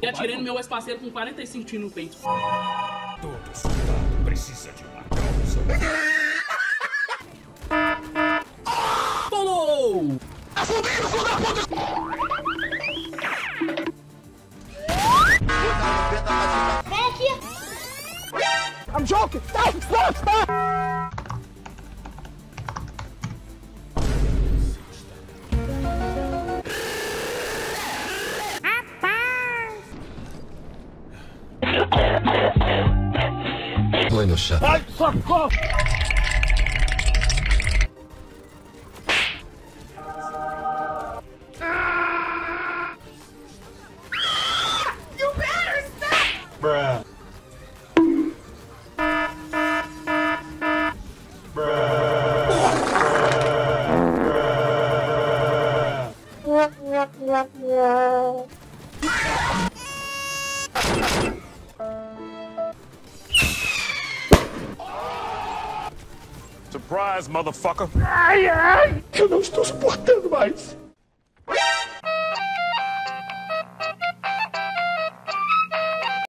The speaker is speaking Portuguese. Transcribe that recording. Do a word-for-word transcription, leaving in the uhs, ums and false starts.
E atirei no meu ex-parceiro com quarenta e cinco tiros no peito. Todo soldado precisa de uma causa. Pulou! Tá fudido, filho da puta! Vem aqui! I'm joking! Stop! Stop! Stop! Põe no chão. Ai, socorro! You better stop! Bruh. Surprise, motherfucker! Ai, ai! Eu não estou suportando mais!